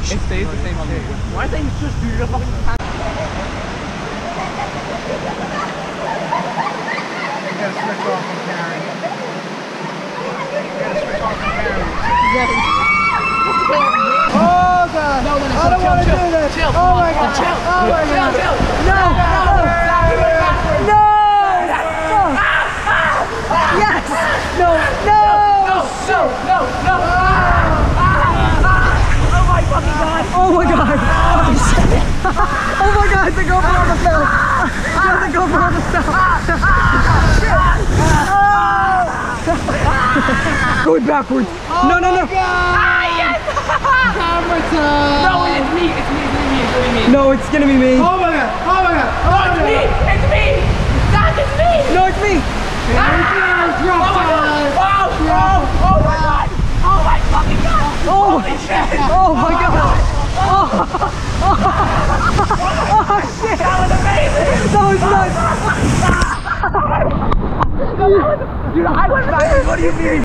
It stays the same on the wood. Why things just do the fucking time? You gotta switch off from Karen. You gotta switch off from Karen. Oh god! No, I don't want to do this! Chill, oh my god! Chill! Oh my god! Chill! No! No! Yes! No! No! No! Oh my fucking god! Oh my god! Oh my god! The GoPro on the fell! The GoPro on the fell! Going backwards! No! Yes! Camera time! No, it's me! No, it's gonna be me! Oh my god! Oh my god! No, it's me! It's me! That's it's me! No, it's me! Oh my god! Oh my fucking god! Oh! Holy shit! Oh my god! Oh shit! That was amazing! That was nuts! Dude, I went back. What do you mean?